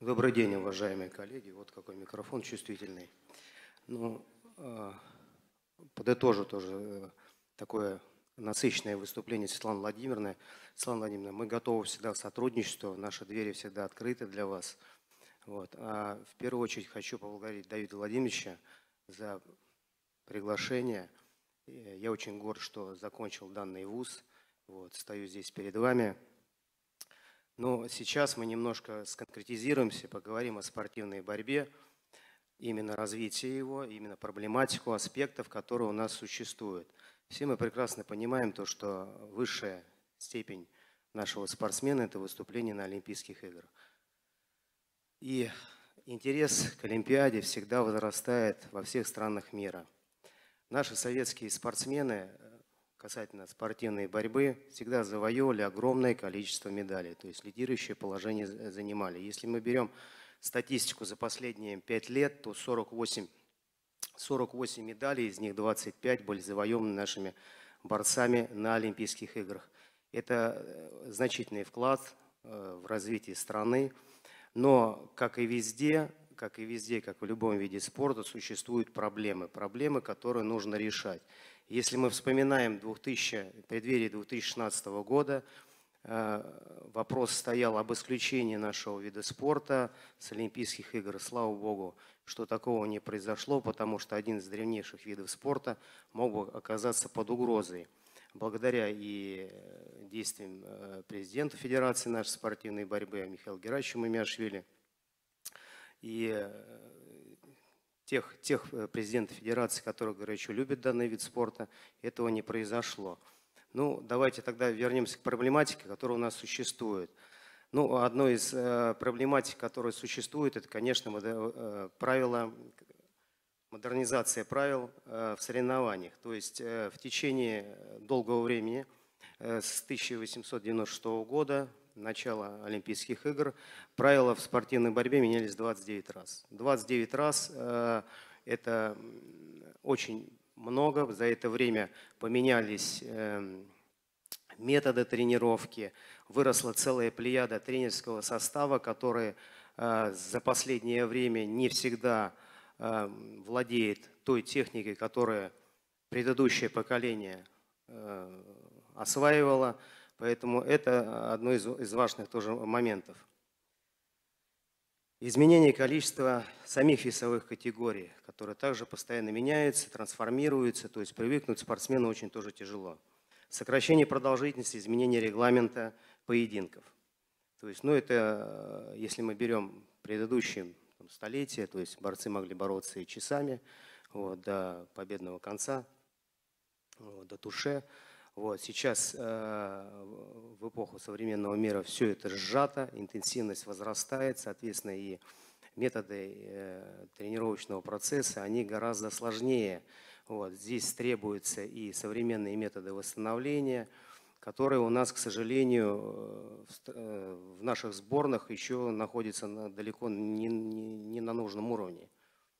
Добрый день, уважаемые коллеги. Вот какой микрофон чувствительный. Ну, подытожу тоже такое насыщенное выступление Светланы Владимировны. Светлана Владимировна, мы готовы всегда к сотрудничеству, наши двери всегда открыты для вас. Вот. А в первую очередь хочу поблагодарить Давида Владимировича за приглашение. Я очень горд, что закончил данный вуз. Вот, стою здесь перед вами. Но сейчас мы немножко сконкретизируемся, поговорим о спортивной борьбе, именно развитие его, именно проблематику аспектов, которые у нас существуют. Все мы прекрасно понимаем то, что высшая степень нашего спортсмена – это выступление на Олимпийских играх. И интерес к Олимпиаде всегда возрастает во всех странах мира. Наши советские спортсмены касательно спортивной борьбы всегда завоевывали огромное количество медалей, то есть лидирующее положение занимали. Если мы берем статистику за последние 5 лет, то 48 медалей, из них 25 были завоеваны нашими борцами на Олимпийских играх. Это значительный вклад в развитие страны, но как и везде, как в любом виде спорта, существуют проблемы, которые нужно решать. Если мы вспоминаем преддверие 2016 года, вопрос стоял об исключении нашего вида спорта с Олимпийских игр. Слава Богу, что такого не произошло, потому что один из древнейших видов спорта мог бы оказаться под угрозой. Благодаря и действиям президента Федерации нашей спортивной борьбы Михаила Герасимовича Мумиашвили и тех президентов Федерации, которые горячо любят данный вид спорта, этого не произошло. Ну, давайте тогда вернемся к проблематике, которая у нас существует. Ну, одной из проблематик, которая существует, это, конечно, модернизация правил в соревнованиях. То есть в течение долгого времени, с 1896 года, начала Олимпийских игр, правила в спортивной борьбе менялись 29 раз. 29 раз это очень много. За это время поменялись методы тренировки, выросла целая плеяда тренерского состава, который за последнее время не всегда владеет той техникой, которую предыдущее поколение осваивало. Поэтому это одно из важных тоже моментов. Изменение количества самих весовых категорий, которые также постоянно меняются, трансформируются, то есть привыкнуть спортсмену очень тоже тяжело. Сокращение продолжительности, изменение регламента поединков. То есть, ну это, если мы берем предыдущие столетия, то есть борцы могли бороться и часами вот, до победного конца, вот, до туше. Вот, сейчас в эпоху современного мира все это сжато, интенсивность возрастает, соответственно, и методы тренировочного процесса, они гораздо сложнее. Вот, здесь требуются и современные методы восстановления, которые у нас, к сожалению, в наших сборных еще находятся далеко не на нужном уровне.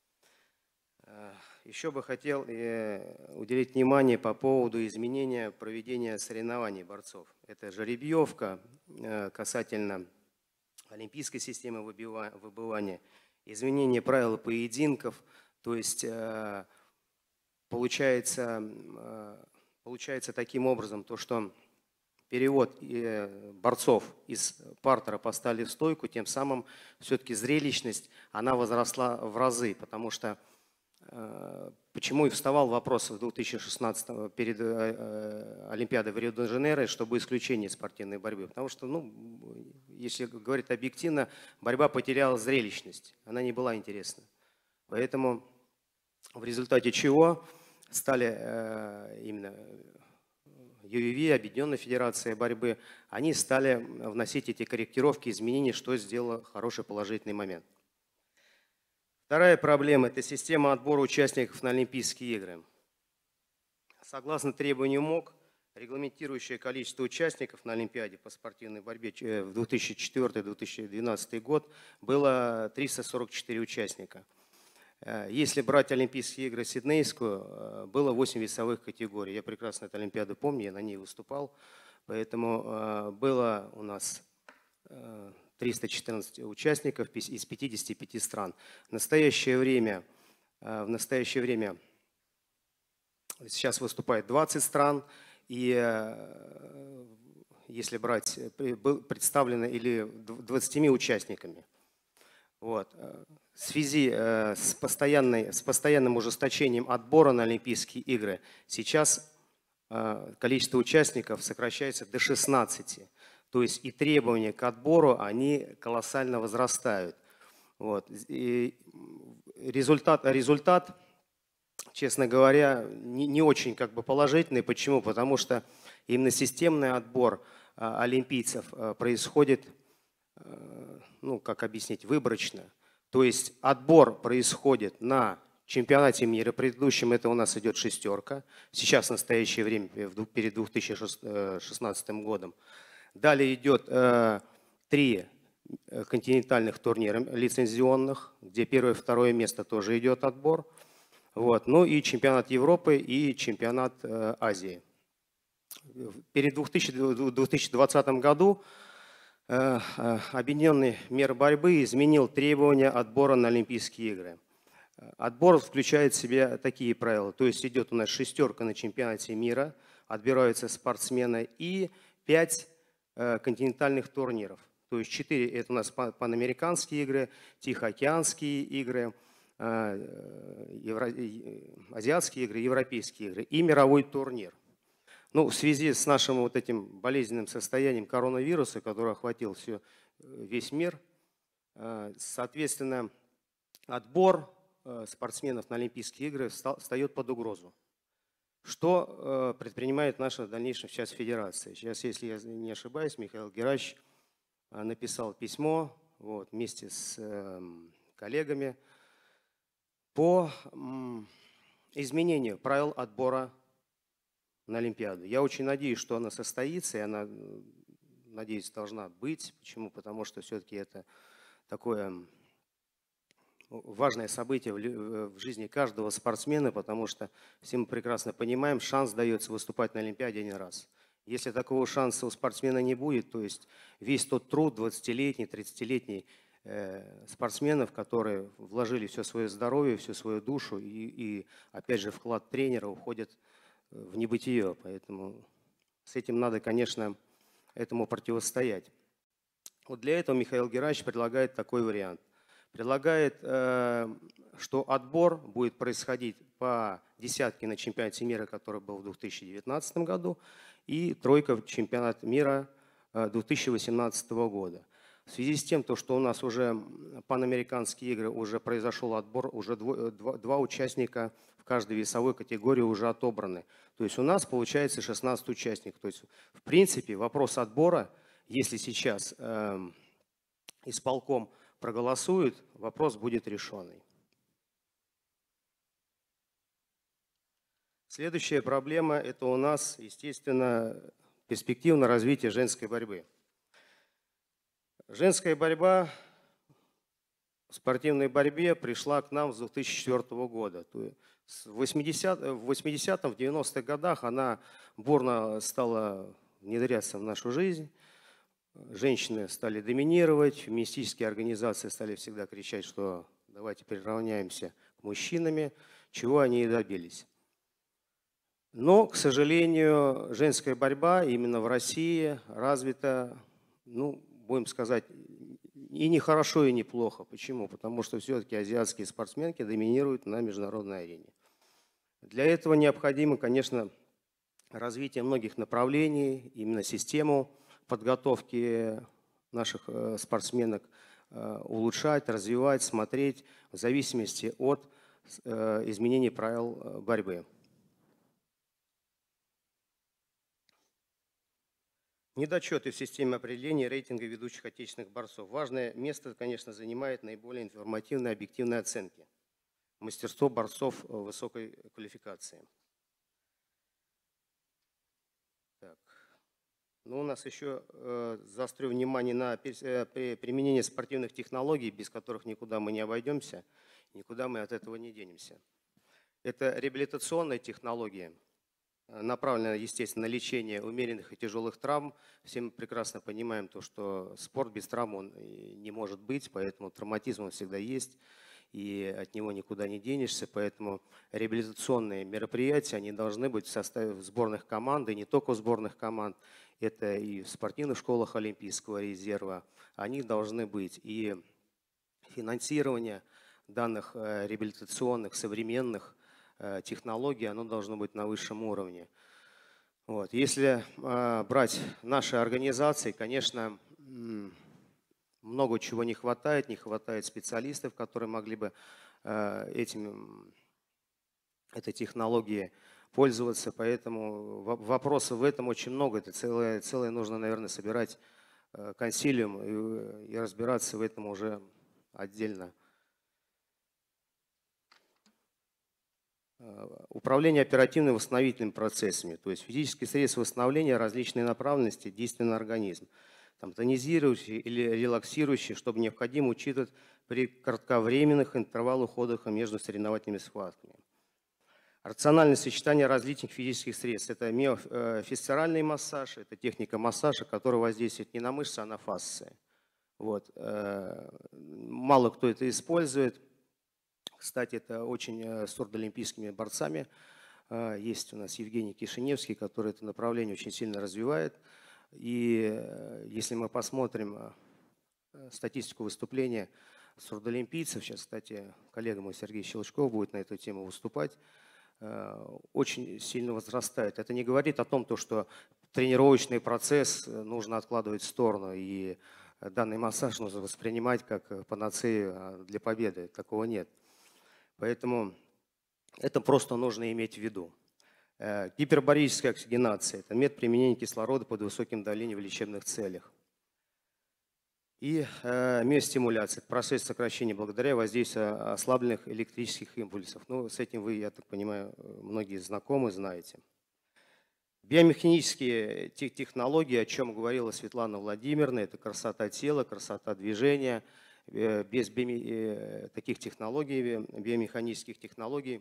Еще бы хотел уделить внимание по поводу изменения проведения соревнований борцов. Это жеребьевка касательно олимпийской системы выбывания, изменение правил поединков. То есть получается таким образом, то, что перевод борцов из партера поставили в стойку, тем самым все-таки зрелищность она возросла в разы, потому что почему и вставал вопрос в 2016 перед Олимпиадой в Рио-де-Жанейро, чтобы исключение спортивной борьбы. Потому что, ну, если говорить объективно, борьба потеряла зрелищность, она не была интересна. Поэтому в результате чего стали именно ЮВВ, Объединенная Федерация борьбы, они стали вносить эти корректировки, изменения, что сделало хороший положительный момент. Вторая проблема – это система отбора участников на Олимпийские игры. Согласно требованию МОК, регламентирующее количество участников на Олимпиаде по спортивной борьбе в 2004-2012 год было 344 участника. Если брать Олимпийские игры Сиднейскую, было 8 весовых категорий. Я прекрасно эту Олимпиаду помню, я на ней выступал. Поэтому было у нас 314 участников из 55 стран. В настоящее время сейчас выступает 20 стран, и если брать, представлено или 20 участниками. Вот. В связи с постоянным ужесточением отбора на Олимпийские игры сейчас количество участников сокращается до 16. То есть и требования к отбору, они колоссально возрастают. Вот. И результат, честно говоря, не очень положительный. Почему? Потому что именно системный отбор олимпийцев происходит, как объяснить, выборочно. То есть отбор происходит на чемпионате мира. Предыдущем это у нас идет шестерка. Сейчас в настоящее время, перед 2016 годом. Далее идет 3 континентальных турнира лицензионных, где первое и второе место тоже идет отбор. Вот. Ну и чемпионат Европы и чемпионат Азии. Перед 2020 году Объединенный мир борьбы изменил требования отбора на Олимпийские игры. Отбор включает в себя такие правила. То есть идет у нас шестерка на чемпионате мира, отбираются спортсмены, и 5 континентальных турниров. То есть 4 это у нас панамериканские игры, Тихоокеанские игры, азиатские игры, европейские игры и мировой турнир. В связи с нашим вот этим болезненным состоянием коронавируса, который охватил весь мир, соответственно, отбор спортсменов на Олимпийские игры встает под угрозу. Что предпринимает наша дальнейшая сейчас федерация? Сейчас, если я не ошибаюсь, Михаил Герасимович написал письмо вместе с коллегами по изменению правил отбора на Олимпиаду. Я очень надеюсь, что она состоится, и она, надеюсь, должна быть. Почему? Потому что все-таки это такое важное событие в жизни каждого спортсмена, потому что все мы прекрасно понимаем, шанс дается выступать на Олимпиаде один раз. Если такого шанса у спортсмена не будет, то есть весь тот труд 20-летний, 30-летний спортсменов, которые вложили все свое здоровье, всю свою душу и опять же вклад тренера уходит в небытие. Поэтому с этим надо, конечно, этому противостоять. Вот для этого Михаил Герасимович предлагает такой вариант. Предлагает, что отбор будет происходить по десятке на чемпионате мира, который был в 2019 году, и тройка в чемпионат мира 2018 года. В связи с тем, что у нас уже панамериканские игры, уже произошел отбор, уже 2 участника в каждой весовой категории уже отобраны. То есть у нас получается 16 участников. То есть в принципе вопрос отбора, если сейчас исполком проголосует, вопрос будет решенный. Следующая проблема – это у нас, естественно, перспективное развитие женской борьбы. Женская борьба в спортивной борьбе пришла к нам с 2004 года. В 80-м, в 90-х годах она бурно стала внедряться в нашу жизнь. Женщины стали доминировать, феминистические организации стали всегда кричать, что давайте приравняемся к мужчинам, чего они и добились. Но, к сожалению, женская борьба именно в России развита, будем сказать, и не хорошо, и не плохо. Почему? Потому что все-таки азиатские спортсменки доминируют на международной арене. Для этого необходимо, конечно, развитие многих направлений, именно систему подготовки наших спортсменок улучшать, развивать, смотреть в зависимости от изменений правил борьбы. Недочеты в системе определения рейтинга ведущих отечественных борцов. Важное место, конечно, занимает наиболее информативные, объективные оценки. Мастерство борцов высокой квалификации. Так. У нас еще заострю внимание на применение спортивных технологий, без которых никуда мы не обойдемся, никуда мы от этого не денемся. Это реабилитационные технологии. направлена, естественно, на лечение умеренных и тяжелых травм. Все мы прекрасно понимаем то, что спорт без травм он и не может быть, поэтому травматизм он всегда есть, и от него никуда не денешься. Поэтому реабилитационные мероприятия, они должны быть в составе сборных команд, и не только сборных команд, это и в спортивных школах Олимпийского резерва, они должны быть. И финансирование данных реабилитационных, современных технологий, оно должно быть на высшем уровне. Вот. Если брать наши организации, конечно, много чего не хватает специалистов, которые могли бы этой технологией пользоваться, поэтому вопросов в этом очень много. Это целое нужно, наверное, собирать консилиум и разбираться в этом уже отдельно. Управление оперативно-восстановительными процессами, то есть физические средства восстановления различной направленности действия на организм. Там, тонизирующие или релаксирующие, чтобы необходимо учитывать при кратковременных интервалах отдыха между соревновательными схватками. Рациональное сочетание различных физических средств. Это миофисцеральный массаж, это техника массажа, которая воздействует не на мышцы, а на фасции. Вот. Мало кто это использует. Кстати, это очень с сурдоолимпийскими борцами. Есть у нас Евгений Кишиневский, который это направление очень сильно развивает. И если мы посмотрим статистику выступления сурдоолимпийцев, сейчас, кстати, коллега мой Сергей Щелчков будет на эту тему выступать, очень сильно возрастает. Это не говорит о том, что тренировочный процесс нужно откладывать в сторону, и данный массаж нужно воспринимать как панацею для победы. Такого нет. Поэтому это просто нужно иметь в виду. Гипербарическая оксигенация – это метод применения кислорода под высоким давлением в лечебных целях. И миостимуляция – это процесс сокращения благодаря воздействию ослабленных электрических импульсов. Ну, с этим вы, я так понимаю, многие знакомы, знаете. Биомеханические технологии, о чем говорила Светлана Владимировна, это красота тела, красота движения. Без таких технологий, биомеханических технологий,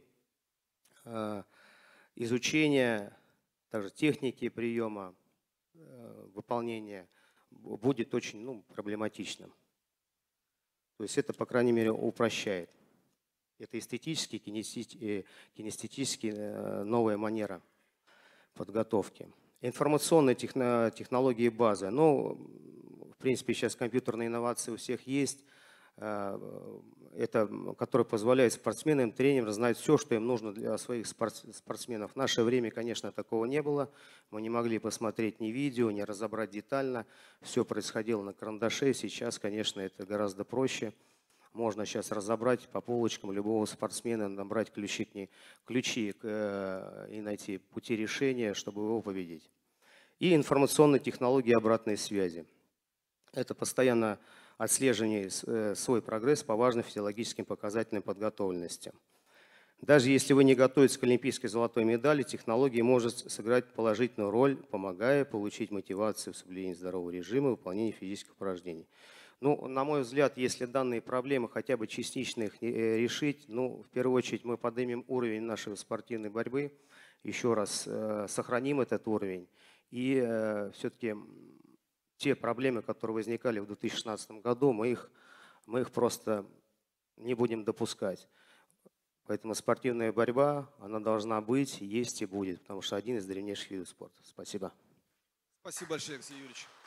изучение, также техники приема, выполнения будет очень проблематичным. То есть это, по крайней мере, упрощает. Это эстетически, кинестетически новая манера подготовки. Информационные технологии базы. Ну, в принципе, сейчас компьютерные инновации у всех есть. Это, которые позволяют спортсменам, тренерам знать все, что им нужно для своих спортсменов. В наше время, конечно, такого не было. Мы не могли посмотреть ни видео, ни разобрать детально. Все происходило на карандаше. Сейчас, конечно, это гораздо проще. Можно сейчас разобрать по полочкам любого спортсмена, набрать ключи и найти пути решения, чтобы его победить. И информационные технологии обратной связи. Это постоянно отслеживание свой прогресс по важным физиологическим показателям подготовленности. Даже если вы не готовитесь к олимпийской золотой медали, технология может сыграть положительную роль, помогая получить мотивацию в соблюдении здорового режима и выполнении физических упражнений. Ну, на мой взгляд, если данные проблемы хотя бы частично их решить, ну, в первую очередь мы поднимем уровень нашей спортивной борьбы, еще раз сохраним этот уровень. И все-таки те проблемы, которые возникали в 2016 году, мы их просто не будем допускать. Поэтому спортивная борьба, она должна быть, есть и будет, потому что один из древнейших видов спорта. Спасибо. Спасибо большое, Алексей Юрьевич.